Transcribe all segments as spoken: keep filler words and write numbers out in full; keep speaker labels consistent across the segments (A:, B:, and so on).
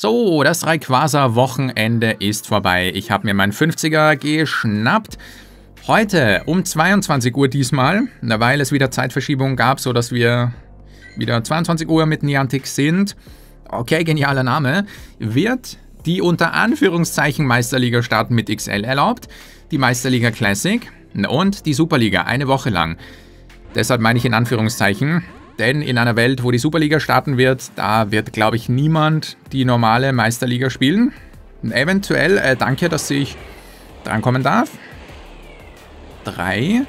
A: So, das Rayquaza-Wochenende ist vorbei. Ich habe mir meinen fünfziger geschnappt. Heute um zweiundzwanzig Uhr diesmal, weil es wieder Zeitverschiebung gab, sodass wir wieder zweiundzwanzig Uhr mit Niantic sind. Okay, genialer Name. Wird die unter Anführungszeichen Meisterliga starten mit X L erlaubt, die Meisterliga Classic und die Superliga eine Woche lang. Deshalb meine ich in Anführungszeichen, denn in einer Welt, wo die Superliga starten wird, da wird, glaube ich, niemand die normale Meisterliga spielen. Eventuell, äh, danke, dass ich drankommen darf. Drei,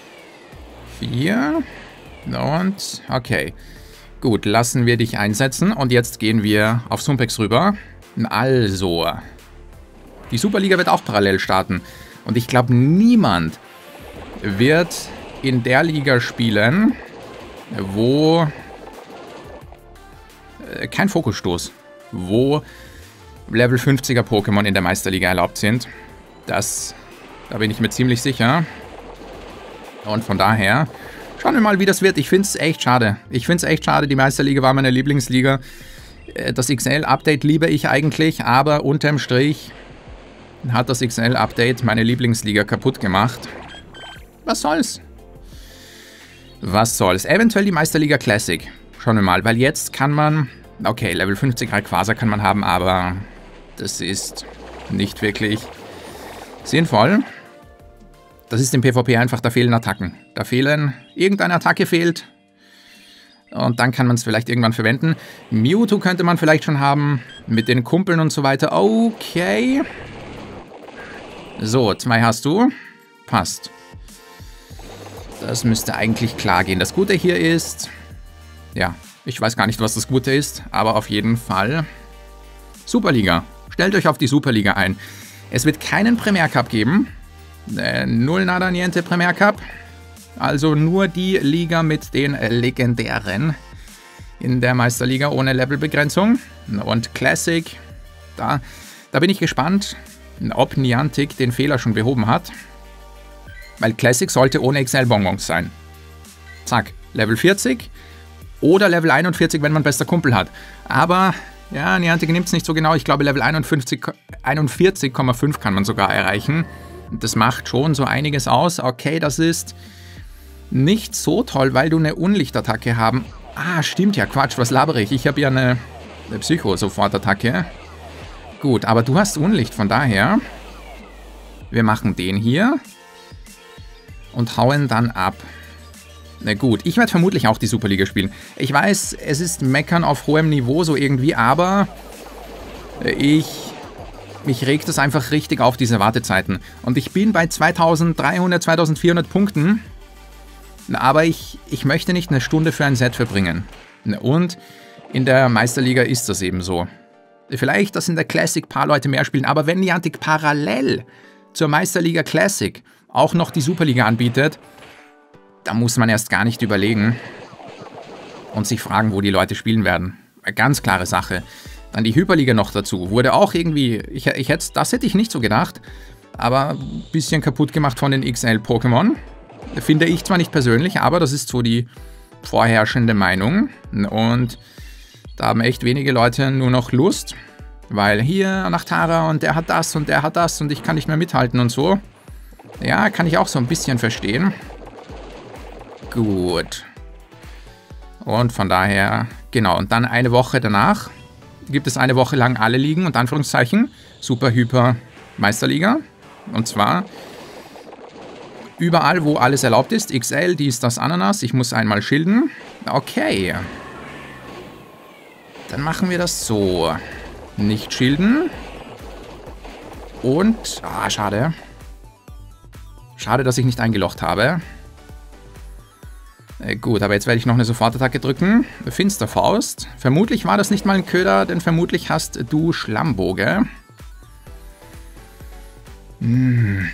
A: vier und okay. Gut, lassen wir dich einsetzen und jetzt gehen wir auf Sumpex rüber. Also, die Superliga wird auch parallel starten und ich glaube, niemand wird in der Liga spielen, wo äh, kein Fokusstoß, wo Level fünfziger Pokémon in der Meisterliga erlaubt sind. Das, da bin ich mir ziemlich sicher. Und von daher, schauen wir mal, wie das wird. Ich finde es echt schade. Ich finde es echt schade. Die Meisterliga war meine Lieblingsliga. Das X L-Update liebe ich eigentlich, aber unterm Strich hat das X L-Update meine Lieblingsliga kaputt gemacht. Was soll's? Was soll's? Eventuell die Meisterliga Classic. Schauen wir mal, weil jetzt kann man... Okay, Level fünfzig Rayquaza kann man haben, aber das ist nicht wirklich sinnvoll. Das ist im PvP einfach, da fehlen Attacken. Da fehlen... Irgendeine Attacke fehlt. Und dann kann man es vielleicht irgendwann verwenden. Mewtwo könnte man vielleicht schon haben. Mit den Kumpeln und so weiter. Okay. So, zwei hast du. Passt. Das müsste eigentlich klar gehen. Das Gute hier ist... Ja, ich weiß gar nicht, was das Gute ist. Aber auf jeden Fall... Superliga. Stellt euch auf die Superliga ein. Es wird keinen Premier Cup geben. Äh, null nada niente Premier Cup. Also nur die Liga mit den Legendären in der Meisterliga ohne Levelbegrenzung. Und Classic, da, da bin ich gespannt, ob Niantic den Fehler schon behoben hat. Weil Classic sollte ohne X L-Bonbons sein. Zack, Level vierzig oder Level einundvierzig, wenn man bester Kumpel hat. Aber ja, Niantic nimmt es nicht so genau. Ich glaube, Level einundvierzig Komma fünf kann man sogar erreichen. Das macht schon so einiges aus. Okay, das ist... nicht so toll, weil du eine Unlichtattacke haben. Ah, stimmt ja, Quatsch, was labere ich? Ich habe ja eine, eine Psycho-Sofortattacke. Gut, aber du hast Unlicht, von daher. Wir machen den hier. Und hauen dann ab. Na gut, ich werde vermutlich auch die Superliga spielen. Ich weiß, es ist Meckern auf hohem Niveau so irgendwie, aber ich... mich regt es einfach richtig auf, diese Wartezeiten. Und ich bin bei zweitausenddreihundert, zweitausendvierhundert Punkten. Aber ich, ich möchte nicht eine Stunde für ein Set verbringen. Und in der Meisterliga ist das eben so. Vielleicht, dass in der Classic ein paar Leute mehr spielen, aber wenn Niantic parallel zur Meisterliga Classic auch noch die Superliga anbietet, da muss man erst gar nicht überlegen und sich fragen, wo die Leute spielen werden. Eine ganz klare Sache. Dann die Hyperliga noch dazu. Wurde auch irgendwie, ich, ich hätte, das hätte ich nicht so gedacht, aber ein bisschen kaputt gemacht von den X L-Pokémon. Finde ich zwar nicht persönlich, aber das ist so die vorherrschende Meinung. Und da haben echt wenige Leute nur noch Lust, weil hier nach Tara und der hat das und der hat das und ich kann nicht mehr mithalten und so. Ja, kann ich auch so ein bisschen verstehen. Gut. Und von daher, genau, und dann eine Woche danach gibt es eine Woche lang alle Ligen und Anführungszeichen Super Hyper Meisterliga. Und zwar... überall, wo alles erlaubt ist. X L, dies, das, Ananas. Ich muss einmal schilden. Okay. Dann machen wir das so. Nicht schilden. Und... Ah, schade. Schade, dass ich nicht eingelocht habe. Äh, gut, aber jetzt werde ich noch eine Sofortattacke drücken. Finsterfaust. Vermutlich war das nicht mal ein Köder, denn vermutlich hast du Schlammboge. Hm.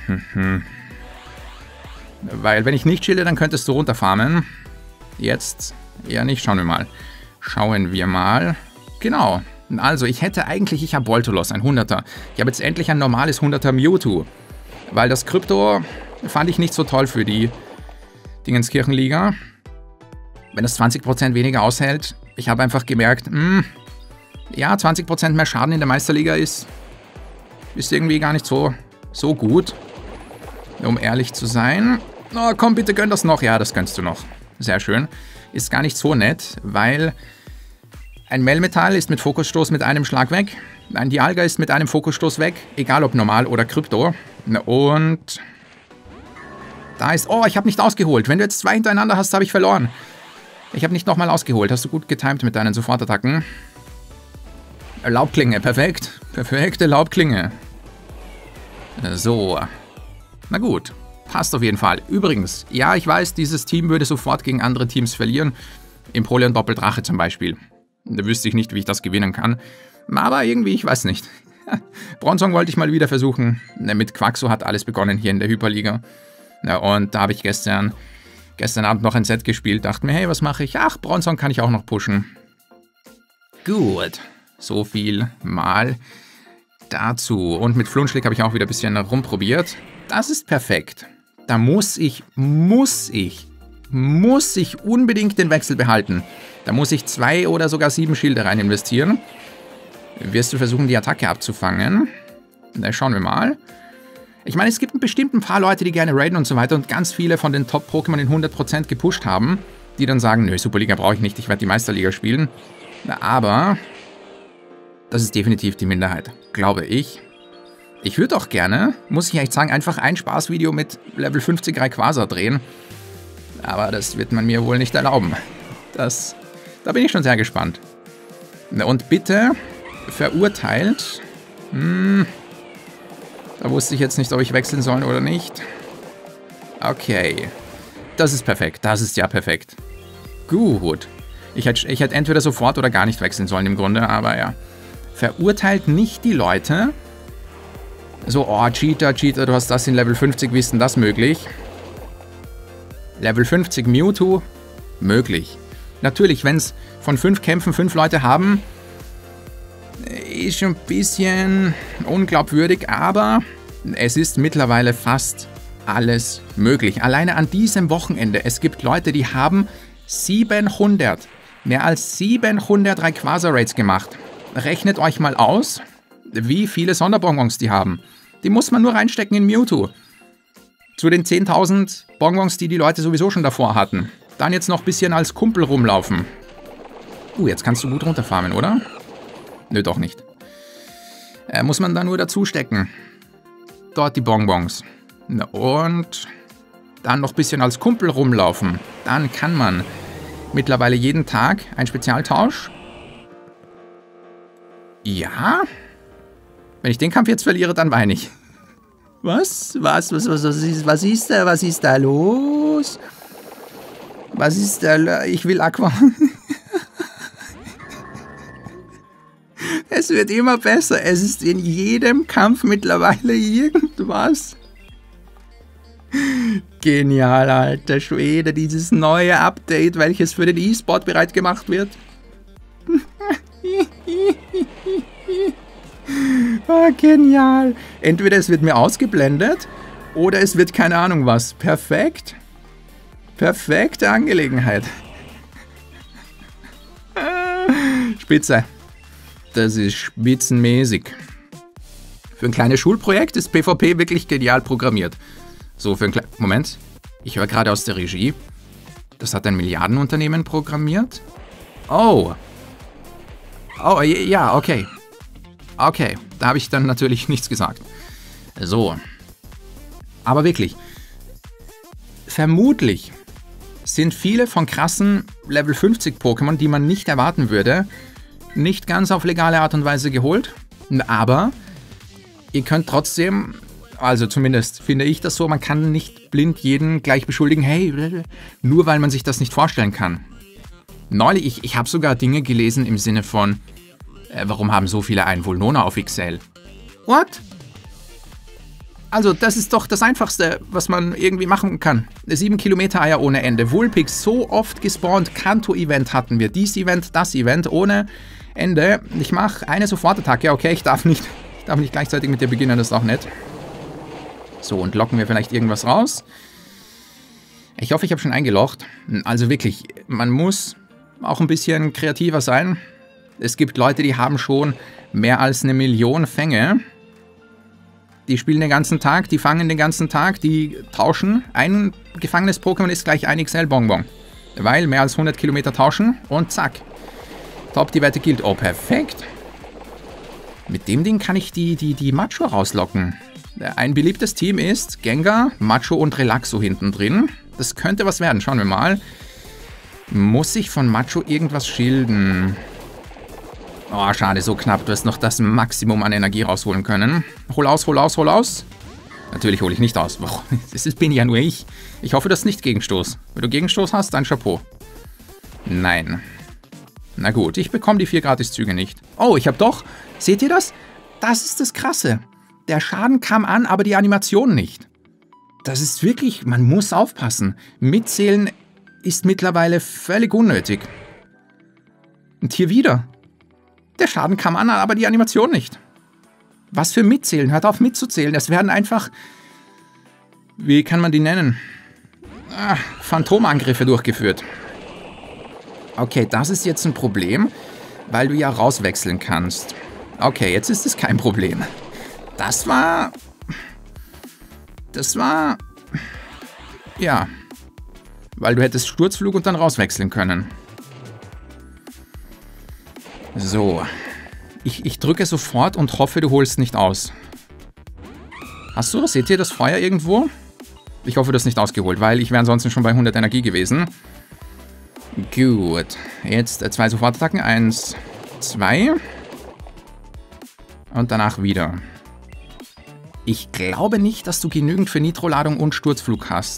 A: Weil wenn ich nicht schilde, dann könntest du runterfarmen. Jetzt eher nicht. Schauen wir mal. Schauen wir mal. Genau. Also ich hätte eigentlich, ich habe Voltolos, ein hunderter. Ich habe jetzt endlich ein normales hunderter Mewtwo. Weil das Krypto fand ich nicht so toll für die Dingenskirchenliga. Wenn das zwanzig Prozent weniger aushält, ich habe einfach gemerkt, mh, Ja, zwanzig Prozent mehr Schaden in der Meisterliga ist, ist irgendwie gar nicht so, so gut, um ehrlich zu sein. Oh, komm, bitte gönn das noch. Ja, das gönnst du noch. Sehr schön. Ist gar nicht so nett, weil ein Melmetall ist mit Fokusstoß mit einem Schlag weg. Ein Dialga ist mit einem Fokusstoß weg, egal ob normal oder Krypto. Und da ist... Oh, ich habe nicht ausgeholt. Wenn du jetzt zwei hintereinander hast, habe ich verloren. Ich habe nicht nochmal ausgeholt. Hast du gut getimt mit deinen Sofortattacken. Laubklinge, perfekt. Perfekte Laubklinge. So. Na gut. Passt auf jeden Fall. Übrigens, ja, ich weiß, dieses Team würde sofort gegen andere Teams verlieren. Empoleon Doppeldrache zum Beispiel. Da wüsste ich nicht, wie ich das gewinnen kann. Aber irgendwie, ich weiß nicht. Bronzong wollte ich mal wieder versuchen. Mit Quaxo hat alles begonnen hier in der Hyperliga. Und da habe ich gestern, gestern Abend noch ein Set gespielt. Dachte mir, hey, was mache ich? Ach, Bronzong kann ich auch noch pushen. Gut. So viel mal dazu. Und mit Flunschlick habe ich auch wieder ein bisschen rumprobiert. Das ist perfekt. Da muss ich, muss ich, muss ich unbedingt den Wechsel behalten. Da muss ich zwei oder sogar sieben Schilde rein investieren. Wirst du versuchen, die Attacke abzufangen? Na, schauen wir mal. Ich meine, es gibt bestimmt ein paar Leute, die gerne raiden und so weiter und ganz viele von den Top-Pokémon in hundert Prozent gepusht haben, die dann sagen, nö, Superliga brauche ich nicht, ich werde die Meisterliga spielen. Aber das ist definitiv die Minderheit, glaube ich. Ich würde auch gerne, muss ich echt sagen, einfach ein Spaßvideo mit Level fünfzig Rayquaza drehen. Aber das wird man mir wohl nicht erlauben. Das, da bin ich schon sehr gespannt. Und bitte verurteilt. Hm, da wusste ich jetzt nicht, ob ich wechseln soll oder nicht. Okay. Das ist perfekt. Das ist ja perfekt. Gut. Ich hätte, ich hätte entweder sofort oder gar nicht wechseln sollen im Grunde, aber ja. Verurteilt nicht die Leute. So, oh, Cheater, Cheater, du hast das in Level fünfzig, wie ist denn das möglich? Level fünfzig Mewtwo? Möglich. Natürlich, wenn es von fünf Kämpfen fünf Leute haben, ist schon ein bisschen unglaubwürdig, aber es ist mittlerweile fast alles möglich. Alleine an diesem Wochenende, es gibt Leute, die haben siebenhundert, mehr als siebenhundert Rayquaza-Raids gemacht. Rechnet euch mal aus, wie viele Sonderbonbons die haben. Die muss man nur reinstecken in Mewtwo. Zu den zehntausend Bonbons, die die Leute sowieso schon davor hatten. Dann jetzt noch ein bisschen als Kumpel rumlaufen. Uh, jetzt kannst du gut runterfarmen, oder? Nö, doch nicht. Äh, muss man da nur dazu stecken. Dort die Bonbons. Und dann noch ein bisschen als Kumpel rumlaufen. Dann kann man mittlerweile jeden Tag einen Spezialtausch. Ja. Wenn ich den Kampf jetzt verliere, dann weine ich. Was? Was? Was, was, was, ist, was ist da? Was ist da los? Was ist da? Ich will Aqua. Es wird immer besser. Es ist in jedem Kampf mittlerweile irgendwas. Genial, alter Schwede. Dieses neue Update, welches für den E-Sport bereit gemacht wird. Oh, genial. Entweder es wird mir ausgeblendet oder es wird keine Ahnung was. Perfekt. Perfekte Angelegenheit. Spitze. Das ist spitzenmäßig. Für ein kleines Schulprojekt ist PvP wirklich genial programmiert. So, für ein kleines... Moment. Ich höre gerade aus der Regie. Das hat ein Milliardenunternehmen programmiert? Oh. Oh, ja, okay. Okay, da habe ich dann natürlich nichts gesagt. So. Aber wirklich. Vermutlich sind viele von krassen Level fünfzig Pokémon, die man nicht erwarten würde, nicht ganz auf legale Art und Weise geholt. Aber ihr könnt trotzdem, also zumindest finde ich das so, man kann nicht blind jeden gleich beschuldigen, hey, nur weil man sich das nicht vorstellen kann. Neulich, ich, ich habe sogar Dinge gelesen im Sinne von, äh, warum haben so viele einen Vulnona auf X L? What? Also, das ist doch das Einfachste, was man irgendwie machen kann. sieben Kilometer Eier ohne Ende. Vulpix so oft gespawnt. Kanto-Event hatten wir. Dies Event, das Event ohne Ende. Ich mache eine Sofortattacke. Okay, ich darf nicht, ich darf nicht gleichzeitig mit dir beginnen, das ist auch nett. So, und locken wir vielleicht irgendwas raus. Ich hoffe, ich habe schon eingelocht. Also wirklich, man muss auch ein bisschen kreativer sein. Es gibt Leute, die haben schon mehr als eine Million Fänge. Die spielen den ganzen Tag, die fangen den ganzen Tag, die tauschen. Ein gefangenes Pokémon ist gleich ein X L-Bonbon. Weil mehr als hundert Kilometer tauschen und zack. Top, die Wette gilt. Oh, perfekt. Mit dem Ding kann ich die, die, die Macho rauslocken. Ein beliebtes Team ist Gengar, Macho und Relaxo hinten drin. Das könnte was werden, schauen wir mal. Muss ich von Macho irgendwas schilden? Oh, schade, so knapp. Du hast noch das Maximum an Energie rausholen können. Hol aus, hol aus, hol aus. Natürlich hole ich nicht aus. Oh, das bin ja nur ich. Ich hoffe, das ist nicht Gegenstoß. Wenn du Gegenstoß hast, dann Chapeau. Nein. Na gut, ich bekomme die vier Gratiszüge nicht. Oh, ich habe doch... Seht ihr das? Das ist das Krasse. Der Schaden kam an, aber die Animation nicht. Das ist wirklich... Man muss aufpassen. Mitzählen ist mittlerweile völlig unnötig. Und hier wieder... Der Schaden kam an, aber die Animation nicht. Was für Mitzählen? Hört auf mitzuzählen. Es werden einfach... Wie kann man die nennen? Ah, Phantomangriffe durchgeführt. Okay, das ist jetzt ein Problem, weil du ja rauswechseln kannst. Okay, jetzt ist es kein Problem. Das war... Das war... Ja. Weil du hättest Sturzflug und dann rauswechseln können. So. Ich, ich drücke sofort und hoffe, du holst nicht aus. Hast du? Seht ihr das Feuer irgendwo? Ich hoffe, du hast nicht ausgeholt, weil ich wäre ansonsten schon bei hundert Energie gewesen. Gut. Jetzt zwei Sofortattacken. Eins, zwei. Und danach wieder. Ich glaube nicht, dass du genügend für Nitroladung und Sturzflug hast.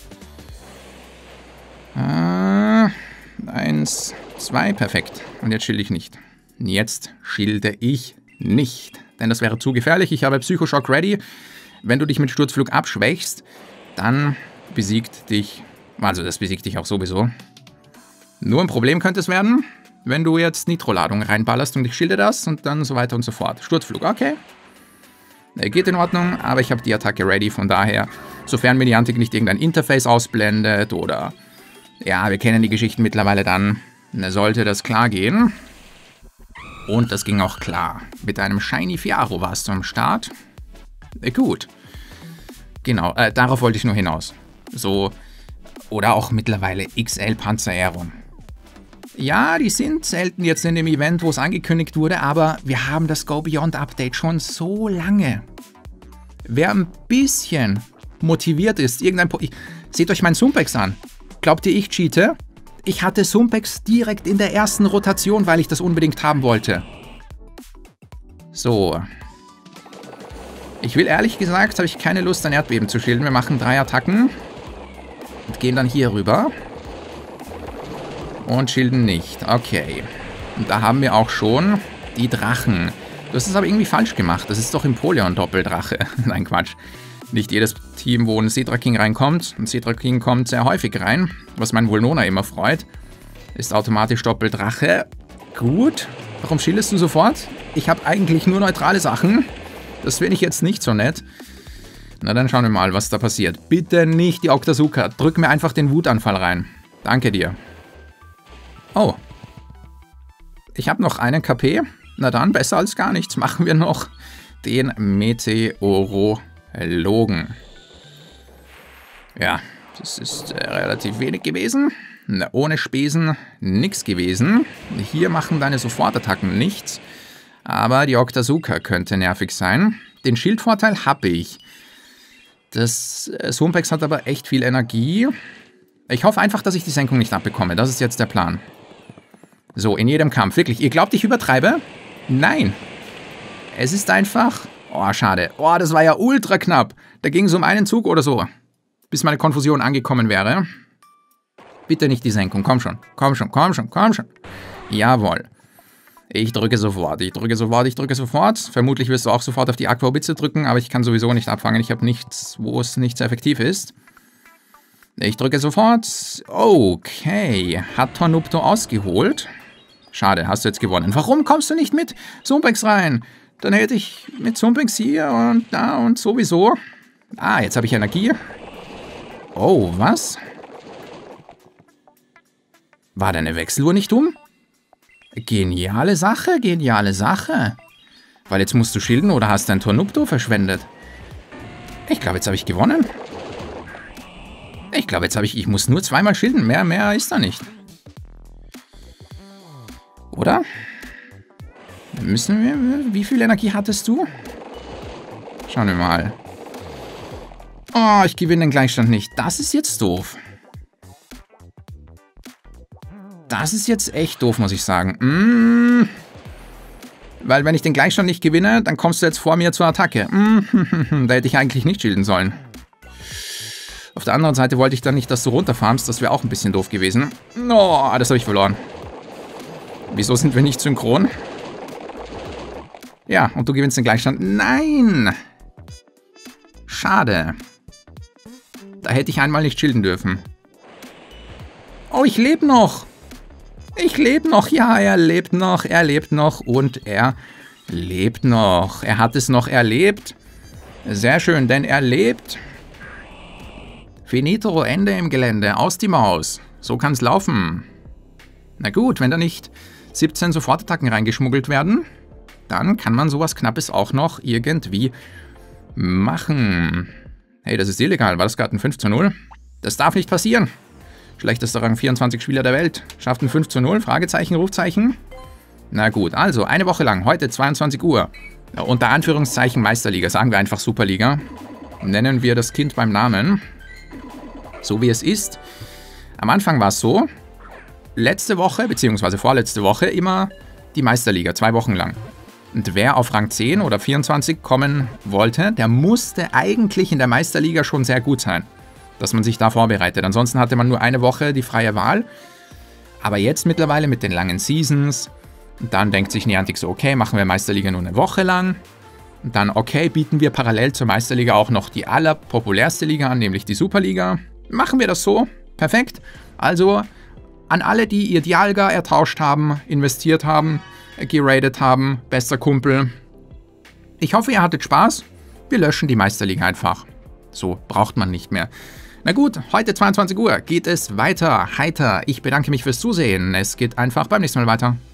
A: Äh, eins, zwei, perfekt. Und jetzt schilde ich nicht. Jetzt schilde ich nicht. Denn das wäre zu gefährlich. Ich habe Psychoschock ready. Wenn du dich mit Sturzflug abschwächst, dann besiegt dich... Also das besiegt dich auch sowieso. Nur ein Problem könnte es werden, wenn du jetzt Nitroladung reinballerst und ich schilde das und dann so weiter und so fort. Sturzflug, okay. Geht in Ordnung, aber ich habe die Attacke ready. Von daher, sofern mir die Antik nicht irgendein Interface ausblendet oder... Ja, wir kennen die Geschichten mittlerweile dann. Sollte das klar gehen. Und das ging auch klar. Mit einem Shiny Fiaro warst du am Start. Äh, gut. Genau, äh, darauf wollte ich nur hinaus. So, oder auch mittlerweile X L Panzer Aeron. Ja, die sind selten jetzt in dem Event, wo es angekündigt wurde, aber wir haben das Go Beyond Update schon so lange. Wer ein bisschen motiviert ist, irgendein... Po ich, seht euch meinen Sumpex an. Glaubt ihr, ich cheate? Ich hatte Sumpex direkt in der ersten Rotation, weil ich das unbedingt haben wollte. So. Ich will ehrlich gesagt, habe ich keine Lust an Erdbeben zu schilden. Wir machen drei Attacken. Und gehen dann hier rüber. Und schilden nicht. Okay. Und da haben wir auch schon die Drachen. Du hast es aber irgendwie falsch gemacht. Das ist doch Empoleon-Doppeldrache. Nein, Quatsch. Nicht jedes Team, wo ein Cedra King reinkommt, ein Cedra King kommt sehr häufig rein, was mein Vulnona immer freut, ist automatisch Doppeldrache. Gut. Warum schildest du sofort? Ich habe eigentlich nur neutrale Sachen. Das finde ich jetzt nicht so nett. Na, dann schauen wir mal, was da passiert. Bitte nicht die Octazooka. Drück mir einfach den Wutanfall rein. Danke dir. Oh. Ich habe noch einen K P. Na dann, besser als gar nichts. Machen wir noch den Meteorologen. Ja, das ist äh, relativ wenig gewesen. Na, ohne Spesen nichts gewesen. Hier machen deine Sofortattacken nichts. Aber die Octazooka könnte nervig sein. Den Schildvorteil habe ich. Das äh, Sumpex hat aber echt viel Energie. Ich hoffe einfach, dass ich die Senkung nicht abbekomme. Das ist jetzt der Plan. So, in jedem Kampf. Wirklich, ihr glaubt, ich übertreibe? Nein. Es ist einfach... Oh, schade. Oh, das war ja ultra knapp. Da ging es um einen Zug oder so. Bis meine Konfusion angekommen wäre. Bitte nicht die Senkung. Komm schon. Komm schon, komm schon, komm schon. Jawohl. Ich drücke sofort. Ich drücke sofort, ich drücke sofort. Vermutlich wirst du auch sofort auf die Aquabitze drücken, aber ich kann sowieso nicht abfangen. Ich habe nichts, wo es nicht so effektiv ist. Ich drücke sofort. Okay. Hat Tornupto ausgeholt. Schade, hast du jetzt gewonnen. Warum kommst du nicht mit Sumpex rein? Dann hätte ich mit Sumpex hier und da und sowieso. Ah, jetzt habe ich Energie. Oh, was? War deine Wechseluhr nicht um? Geniale Sache, geniale Sache. Weil jetzt musst du schilden oder hast dein Tornupto verschwendet. Ich glaube, jetzt habe ich gewonnen. Ich glaube, jetzt habe ich... Ich muss nur zweimal schilden. Mehr, mehr ist da nicht. Oder? Müssen wir... Wie viel Energie hattest du? Schauen wir mal. Oh, ich gewinne den Gleichstand nicht. Das ist jetzt doof. Das ist jetzt echt doof, muss ich sagen. Mm. Weil wenn ich den Gleichstand nicht gewinne, dann kommst du jetzt vor mir zur Attacke. Mm. Da hätte ich eigentlich nicht schilden sollen. Auf der anderen Seite wollte ich dann nicht, dass du runterfarmst. Das wäre auch ein bisschen doof gewesen. Oh, das habe ich verloren. Wieso sind wir nicht synchron? Ja, und du gewinnst den Gleichstand. Nein! Schade. Da hätte ich einmal nicht schilden dürfen. Oh, ich lebe noch. Ich lebe noch. Ja, er lebt noch. Er lebt noch. Und er lebt noch. Er hat es noch erlebt. Sehr schön, denn er lebt. Finito, Ende im Gelände. Aus die Maus. So kann es laufen. Na gut, wenn da nicht siebzehn Sofortattacken reingeschmuggelt werden, dann kann man sowas Knappes auch noch irgendwie machen. Hey, das ist illegal. War das gerade ein fünf zu null? Das darf nicht passieren. Schlechtester Rang vierundzwanzig Spieler der Welt. Schafft ein fünf zu null? Fragezeichen, Rufzeichen. Na gut, also eine Woche lang, heute zweiundzwanzig Uhr. Ja, unter Anführungszeichen Meisterliga, sagen wir einfach Superliga. Nennen wir das Kind beim Namen. So wie es ist. Am Anfang war es so, letzte Woche, beziehungsweise vorletzte Woche, immer die Meisterliga, zwei Wochen lang. Und wer auf Rang zehn oder vierundzwanzig kommen wollte, der musste eigentlich in der Meisterliga schon sehr gut sein, dass man sich da vorbereitet. Ansonsten hatte man nur eine Woche die freie Wahl. Aber jetzt mittlerweile mit den langen Seasons, dann denkt sich Niantic so, okay, machen wir Meisterliga nur eine Woche lang. Und dann, okay, bieten wir parallel zur Meisterliga auch noch die allerpopulärste Liga an, nämlich die Superliga. Machen wir das so? Perfekt. Also an alle, die ihr Dialga ertauscht haben, investiert haben, geradet haben, bester Kumpel. Ich hoffe, ihr hattet Spaß. Wir löschen die Meisterliga einfach. So braucht man nicht mehr. Na gut, heute zweiundzwanzig Uhr geht es weiter. Heiter. Ich bedanke mich fürs Zusehen. Es geht einfach beim nächsten Mal weiter.